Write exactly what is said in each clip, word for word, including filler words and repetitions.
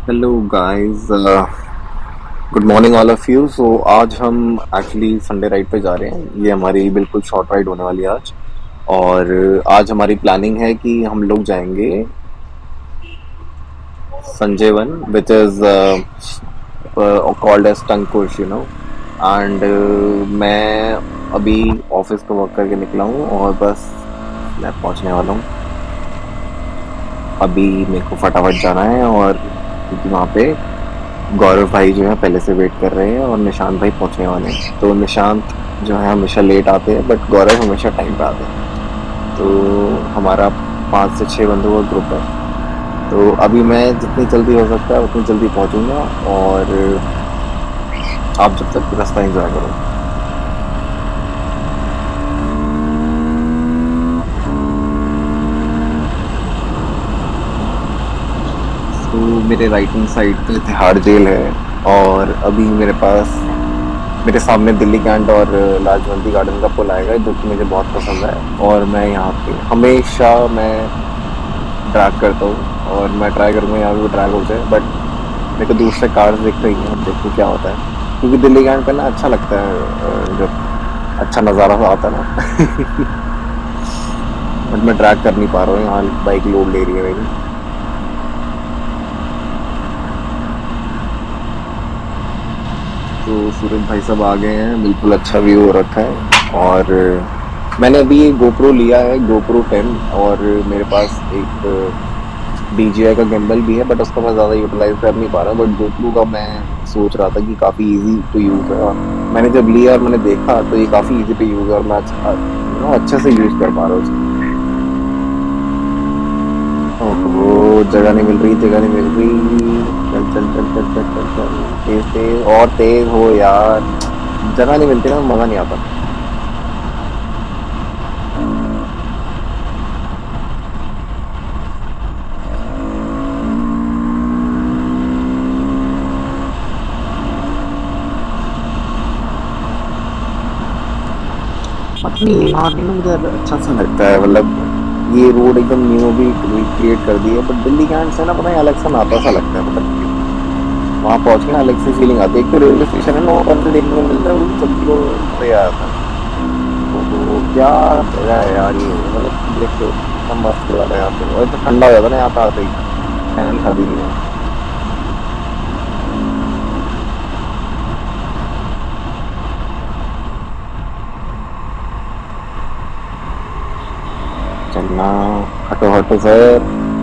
Hello guys, good morning all of you. So आज हम actually Sunday ride पे जा रहे हैं। ये हमारी बिल्कुल शॉर्ट राइड होने वाली है आज। और आज हमारी प्लानिंग है कि हम लोग जाएंगे Sanjay Van, which is called as टंगकुश, यू नो। एंड मैं अभी ऑफिस पे वर्क करके निकला हूँ और बस मैं पहुँचने वाला हूँ। अभी मेरे को फटाफट जाना है, और क्योंकि वहाँ पे गौरव भाई जो है पहले से वेट कर रहे हैं और निशांत भाई पहुंचने वाले हैं। तो निशांत जो है हमेशा लेट आते हैं, बट गौरव हमेशा टाइम पे आते हैं। तो हमारा पाँच से छः बंदों का ग्रुप है। तो अभी मैं जितनी जल्दी हो सकता है उतनी जल्दी पहुंचूंगा, और आप जब तक रास्ता एंजॉय करो। तो मेरे राइट हैंड साइड पे तिहाड़ जेल है, और अभी मेरे पास मेरे सामने दिल्ली कैंट और लाजवंती गार्डन का पुल आएगा, जो कि मुझे बहुत पसंद है। और मैं यहाँ पे हमेशा मैं ड्रैग करता हूँ, और मैं ट्राई करूँगा यहाँ पे भी ड्रैग हो जाए। बट मेरे को दूर से कार्स दिख रही हैं, देखो क्या होता है। क्योंकि दिल्ली कैंट पे ना अच्छा लगता है जब अच्छा नज़ारा सा आता है ना। बट मैं ड्रैग कर नहीं पा रहा हूँ, यहाँ बाइक लोड ले रही है मेरी। तो सूरज भाई सब आ गए हैं, बिल्कुल अच्छा व्यू हो रखा है। और मैंने अभी ये गोप्रो लिया है, गोप्रो टेन, और मेरे पास एक डी जी आई का गिम्बल भी है, बट उसको मैं ज़्यादा यूटिलाइज कर नहीं पा रहा। बट गोप्रो का मैं सोच रहा था कि काफ़ी इजी टू यूज़ है, और मैंने जब लिया और मैंने देखा तो ये काफ़ी इजी टू यूज़ है, और मैं अच्छा यू नो अच्छे से यूज़ कर पा रहा हूँ। वो जगह नहीं मिल रही, जगह नहीं मिल रही। चल चल चल चल चल चल चल, तेज तेज और तेज हो यार। जगह नहीं मिलती ना, मजा नहीं आता। अपनी मार्केट में मुझे अच्छा सा लगता है, मतलब ये रोड एकदम न्यू भी क्रिएट कर दी है। बट दिल्ली कैंट से ना पता है अलग सा नाता सा लगता है, मतलब वहाँ पहुँच के ना अलग सी फीलिंग आती है। एक तो रेलवे स्टेशन है ना, वहाँ पर देखने को मिलता है, वो सब लोग मजा आता है। तो क्या जगह है यार ये, मतलब देखो कितना मस्त लग रहा है यहाँ पे। और तो ठंडा हो जाता है ना यहाँ पे आते ही, फैन शादी नहीं है। चलना, हटो हटो सर।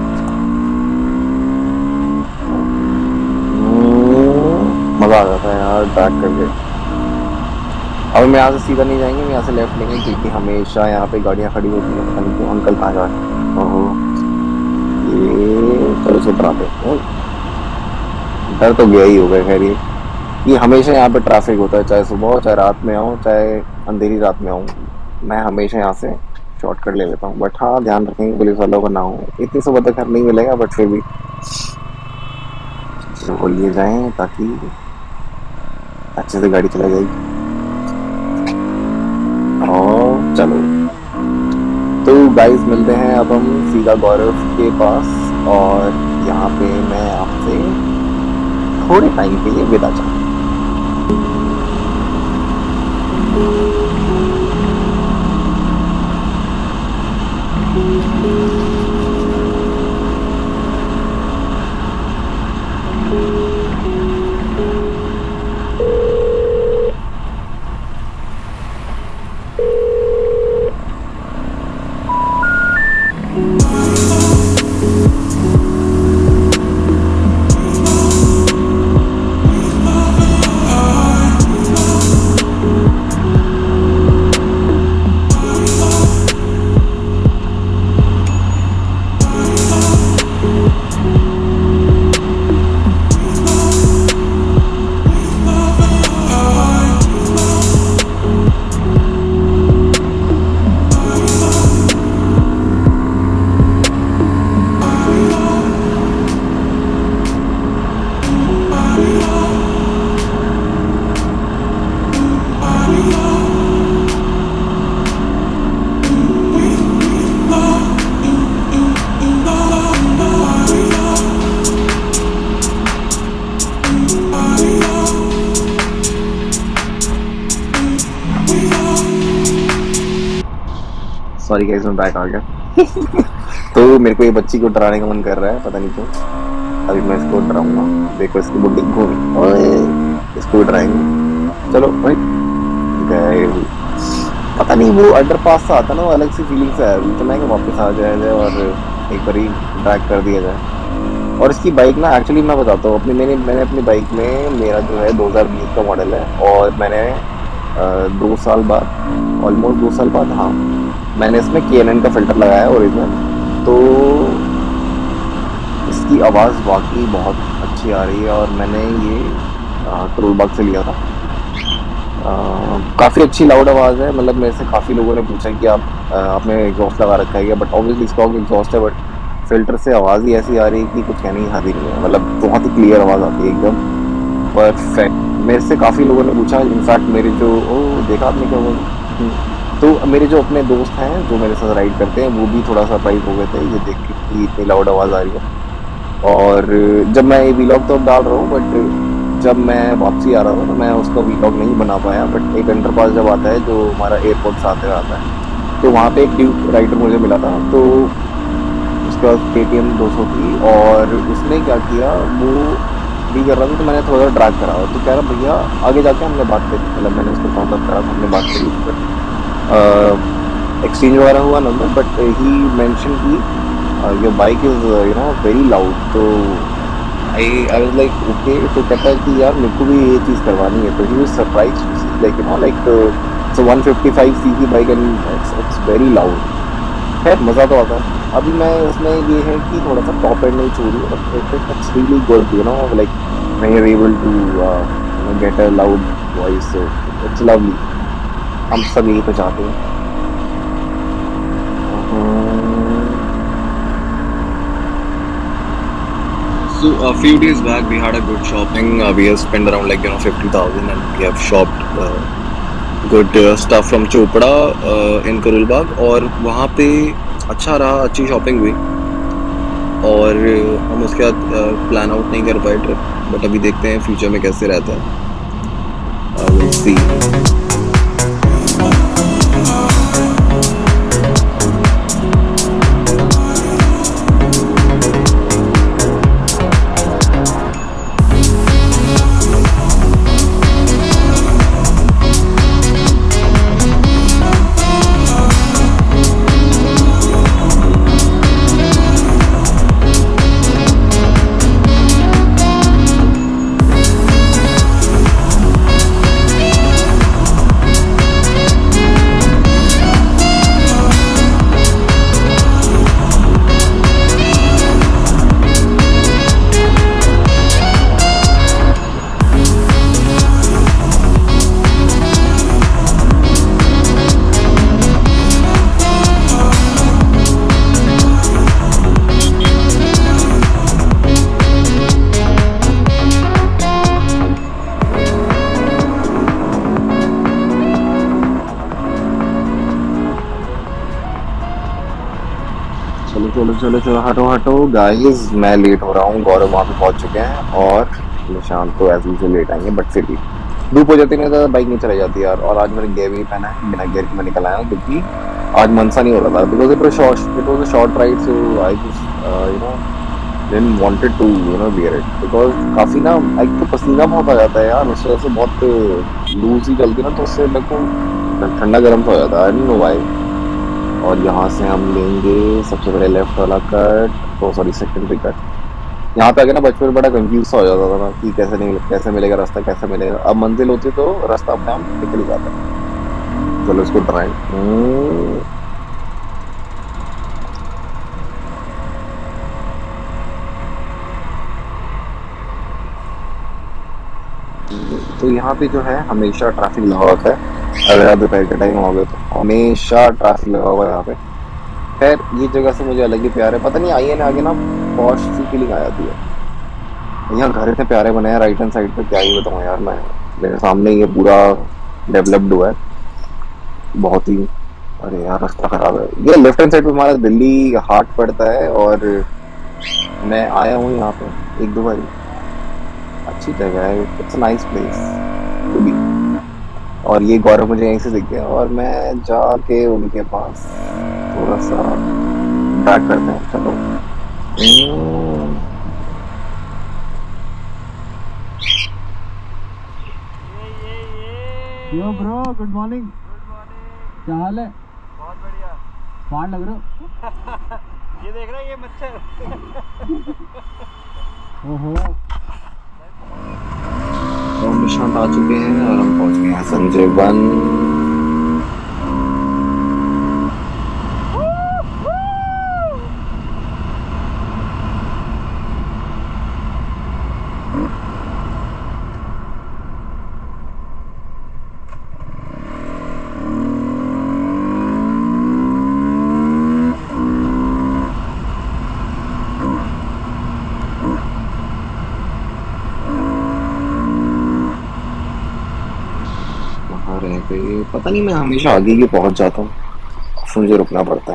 हम्म, मजा आ जाता है यार ड्रैग करके। अब मैं यहाँ से सीधा नहीं जाएंगे, मैं यहाँ से लेफ्ट लेंगे, क्योंकि हमेशा यहाँ पे गाड़ियाँ खड़ी होती हैं। पता नहीं क्यों अंकल कहाँ जा रहे हैं। ओहो, ये चलो से ट्रैफिक, डर तो गया ही होगा। खैर ये ये हमेशा यहाँ पे ट्रैफिक होता है, चाहे सुबह हो, चाहे रात में आऊँ, चाहे अंधेरी रात में आऊँ। मैं हमेशा यहाँ से शॉर्टकट ले लेता हूँ। बट हाँ, ध्यान रखेंगे पुलिस वालों का ना हो। इतनी सुबह तक घर नहीं मिलेगा, बट फिर भी बोलिए जाएं, ताकि अच्छे से गाड़ी चला जाएगी। और चलो, तो गाइस मिलते हैं अब हम सीधा गौरव के पास। और यहाँ पे मैं आपसे थोड़े टाइम के लिए विदा चाहूँ। सॉरी गाइस मैं बैक आ गया। तो मेरे को ये बच्ची को डराने का मन कर रहा है, पता नहीं क्यों। अभी मैं इसको डराऊंगा, देखो इसकी बुड्ढी घूम, ओए इसको डराएंगे। चलो भाई गए। पता नहीं वो अंडरपास सा आता ना, वो अलग सी फीलिंग से है, इतना कि वापस आ जाया जाए और एक बार ही ड्रैग कर दिया जाए। और इसकी बाइक ना, एक्चुअली मैं बताता हूँ, अपनी मैंने मैंने अपनी बाइक में, मेरा जो है दो हज़ार बीस का मॉडल है और मैंने आ, दो साल बाद, ऑलमोस्ट दो साल बाद, हाँ मैंने इसमें के एन एन का फिल्टर लगाया है ओरिजिनल। तो इसकी आवाज़ वाकई बहुत अच्छी आ रही है और मैंने ये करोल बाग से लिया था। काफ़ी अच्छी लाउड आवाज़ है, मतलब मेरे से काफ़ी लोगों ने पूछा कि आप आ, आपने एग्जॉस्ट लगा रखा है क्या, बट ऑब्वियसली स्टॉक एग्जॉस्ट है, बट फिल्टर से आवाज़ ही ऐसी आ रही है कि कुछ कहने की हद ही नहीं है, मतलब बहुत ही क्लियर आवाज़ आती है एकदम परफेक्ट। मेरे से काफ़ी लोगों ने पूछा, इनफैक्ट मेरे जो, ओ देखा आपने क्या बोला, तो मेरे जो अपने दोस्त हैं जो मेरे साथ राइड करते हैं वो भी थोड़ा सरप्राइज हो गए थे ये देख के कि इतनी लाउड आवाज़ आ रही है। और जब मैं ये वीलॉग तो डाल रहा हूँ, बट जब मैं वापसी आ रहा था तो मैं उसका वीलॉग नहीं बना पाया, बट एक अंडरपास जब आता है जो हमारा एयरपोर्ट से आते आता है, तो वहाँ पे एक ड्यूक राइडर मुझे मिला था, तो उसके बाद के टी एम दो सौ थी और उसने क्या किया, वो भी कर रहा था तो मैंने थोड़ा सा ड्रैग करा, तो कह रहा भैया आगे जाके हमने बात करी, मतलब मैंने उसको कॉन्टेक्ट करा, हमने बात करी उस पर एक्सचेंज वगैरह हुआ नंबर, बट ही मेंशन की your bike is you know very loud. तो I I was like okay, तो कहता है कि यार मेरे को भी ये चीज़ करवानी है, तो he was surprised to see like you know like it's a one fifty five CC bike and it's it's very loud. खैर मज़ा तो आता है। अभी मैं उसमें ये है कि थोड़ा सा टॉप एंड नहीं छोड़ी, but it's really good you know, like when you are able to you know get a loud voice, so it's lovely. हम सब यही तो चाहते हैं। So a few days back we had a good shopping. Uh, we have spent around like you know fifty thousand and we have shopped uh, good uh, stuff from Chopra uh, in Karol Bagh और वहाँ पे अच्छा रहा, अच्छी shopping हुई और uh, हम उसके बाद प्लान आउट नहीं कर पाए ट्रिप, बट अभी देखते हैं फ्यूचर में कैसे रहता है। uh, we'll see. चलो चलो चलो चलो हटो हटो गाइस, मैं लेट हो रहा हूँ, गौरव वहाँ पे पहुँच चुके हैं और निशांत तो एज यूजुअल लेट आएंगे, बट फिर भी धूप हो जाती है ना, बाइक नहीं चलाई जाती यार। और आज मैंने गेयर भी पहना है, बिना गेयर के मैं निकल आया हूँ क्योंकि आज मनसा नहीं हो रहा था, because it was short it was a short ride, so I just you know didn't wanted to you know wear it, because काफ़ी ना एक तो पसीना बहुत आ जाता है यार, उस वजह से बहुत लूज ही चलती ना, तो उससे मेरे को ठंडा गर्म सा हो जाता है, आई डोंट नो व्हाई। और यहाँ से हम लेंगे सबसे पहले लेफ्ट वाला cut, oh sorry secondary cut. यहाँ पे आके ना बचपन में बड़ा कंफ्यूज सा हो जाता था ना कि कैसे नहीं कैसे मिलेगा रास्ता, कैसे मिलेगा। अब मंजिल होती तो रास्ता अपने आप निकल जाता है। चलो इसको ट्राई। तो यहाँ पे जो है हमेशा ट्रैफिक लगा होता है, अगर आप दोपहर के टाइम आओगे तो हमेशा ट्रैफिक लगा हुआ है यहाँ पे। खैर ये जगह से मुझे अलग ही प्यार है, पता नहीं आई है आगे ना पॉश सी फीलिंग आ जाती है। यहाँ घर इतने प्यारे बने हैं राइट हैंड साइड पे, क्या ही बताऊँ यार मैं, मेरे सामने ये पूरा डेवलप्ड हुआ है बहुत ही। अरे यार रास्ता खराब है, ये लेफ्ट हैंड साइड पे हमारा दिल्ली हाट पड़ता है और मैं आया हूँ यहाँ पे एक दो बार, अच्छी जगह है, it's nice place to be. और ये गौरव मुझे यहीं से दिख गया और मैं जाके उनके पास थोड़ा सा बैक करते हैं। चलो यो ब्रो, गुड मॉर्निंग। क्या हाल है? बहुत बढ़िया। बाहर लग रहे हो। ये देख रहा है, ये मच्छर। ओहो, हम निशांत आ चुके हैं और हम पहुंच गए हैं संजय वन। पता नहीं, मैं हमेशा आगे ही पहुंच जाता हूँ, मुझे रुकना पड़ता है।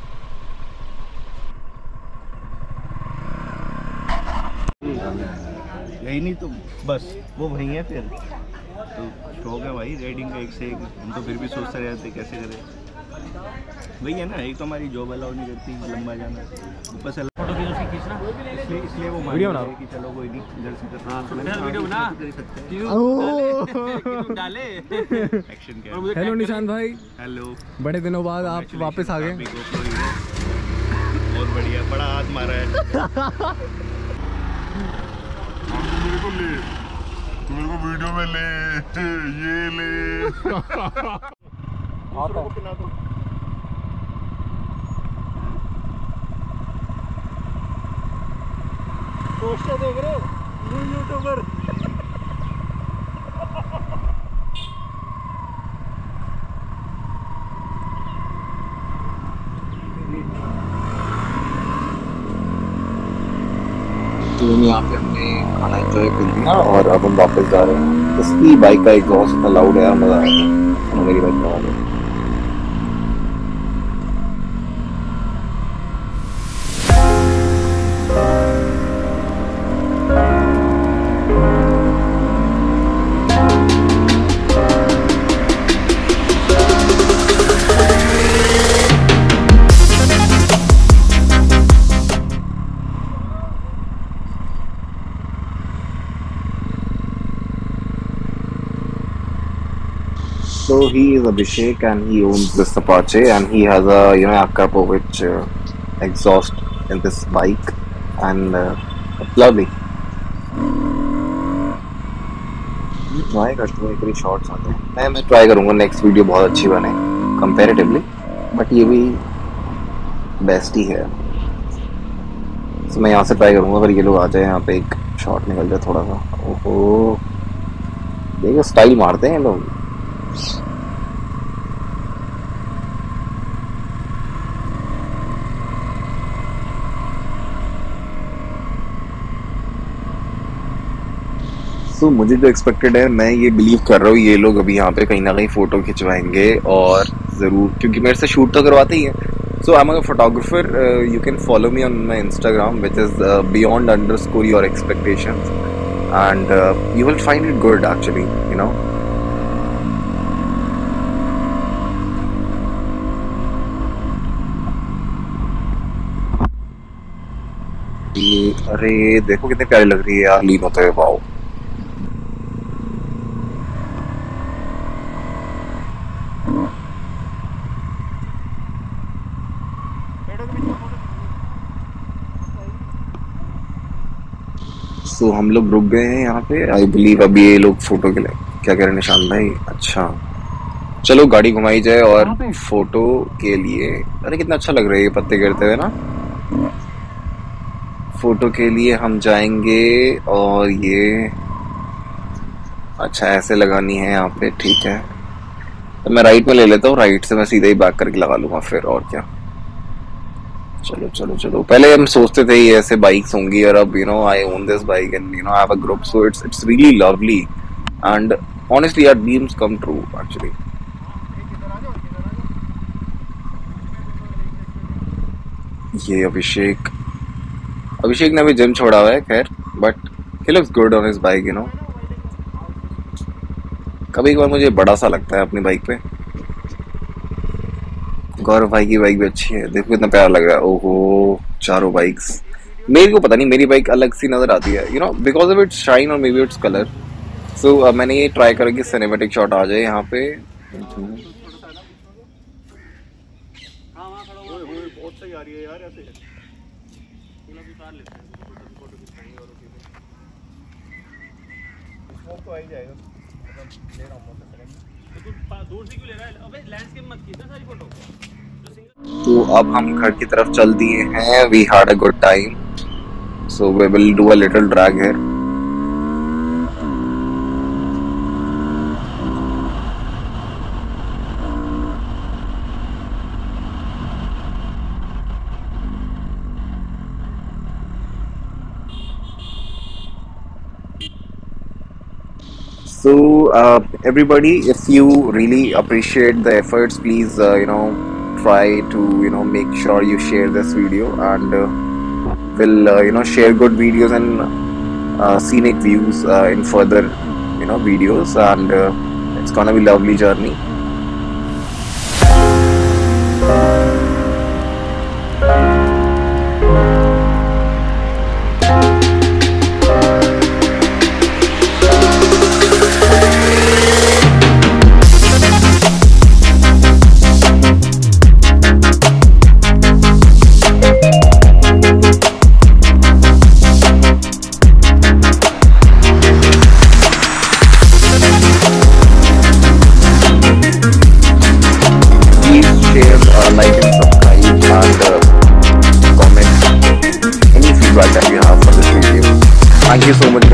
यही नहीं तो बस वो वही है। फिर तो शौक है भाई राइडिंग का एक से एक। हम तो फिर भी सोचते रहते कैसे करें। वही है ना, एक तो हमारी जॉब अलाउ नहीं करती लंबा जाना, ऊपर से फोटो खींचना, इसलिए इसलिए वो वीडियो बना कि चलो कोई नहीं इधर से इधर। हाँ वीडियो बना डाले एक्शन क्या। हेलो निशांत भाई, हेलो। बड़े दिनों बाद आप वापस आ गए। बहुत बढ़िया, बड़ा हाथ मारा है। मेरे को ले, तू मेरे को वीडियो में ले, ये ले। दूसरों को पिला दो। पोस्टर देख रहे हो, न्यू यूट्यूबर। तो यहाँ पे हमने खाना एंजॉय कर लिया और अब हम वापस जा रहे हैं। इसकी बाइक का एग्जॉस्ट इतना लाउड है, मजा आया। मेरी बाइक का So he is Abhishek and he owns this Apache and he has a, you know, Akrapovic uh, exhaust in this bike and uh, it's lovely. Try करता हूँ, एक बारी शॉर्ट्स आते हैं। मैं मैं ट्राई करूँगा नेक्स्ट वीडियो बहुत अच्छी बने कंपैरेटिवली, बट ये भी बेस्ट ही है। तो मैं यहाँ से ट्राई करूँगा अगर ये लोग आ जाए यहाँ पे, एक शॉट निकल जाए थोड़ा सा। ओहो देखो स्टाइल मारते हैं लोग। तो so, मुझे जो एक्सपेक्टेड है, मैं ये बिलीव कर रहा हूँ ये लोग अभी यहाँ पे कहीं ना कहीं फोटो खिंचवाएंगे और ज़रूर, क्योंकि मेरे से शूट तो करवाते ही हैं। So I am a photographer, you can follow me on my Instagram which is beyond underscore your expectations and you will find it good actually, you know. अरे देखो कितने प्यारी लग रही है यार लीन होते हुए। वाओ तो so, हम लोग रुक गए हैं यहाँ पे आई बिलीव। अभी ये लोग फोटो के लिए क्या कह रहे हैं निशांत भाई? अच्छा चलो गाड़ी घुमाई जाए और फोटो के लिए। अरे कितना अच्छा लग रहा है ये पत्ते गिरते हुए ना। फोटो के लिए हम जाएंगे और ये अच्छा ऐसे लगानी है यहाँ पे, ठीक है। तो मैं राइट में ले लेता हूँ, राइट से मैं सीधे ही बैक करके लगा लूंगा फिर, और क्या। चलो चलो चलो, पहले हम सोचते थे ये ऐसे बाइक्स होंगी और अब you know I own this bike and you know I have a group, so it's it's really lovely and honestly our dreams come true actually. ये अभिषेक अभिषेक ने भी जिम छोड़ा हुआ है खैर, but he looks good on his bike, you know. कभी कभार मुझे बड़ा सा लगता है अपनी बाइक पे, गौरव भाई की बाइक भी अच्छी है, देखो कितना प्यारा लग रहा है। ओहो चारों बाइक्स, मेरे को पता नहीं मेरी बाइक अलग सी नजर आती है, you know, because of its shine और maybe its colour. So मैंने ये ट्राई करा कि सिनेमैटिक शॉट आ जाए यहाँ पे। बहुत सही आ रही है यार ऐसे। तो आ ही जाएगा, ले रहा हूँ तो तू दूर से क्यों ले रहा है? अबे लैंडस्केप मत खींच ना सारी फोटो। तो अब हम घर की तरफ चल दिए हैं। We had a good time, so we will do a little drag here. So uh, everybody, if you really appreciate the efforts, please uh, you know, try to, you know, make sure you share this video, and uh, will uh, you know, share good videos and uh, scenic views uh, in further, you know, videos, and uh, it's gonna be lovely journey. Thank you so much.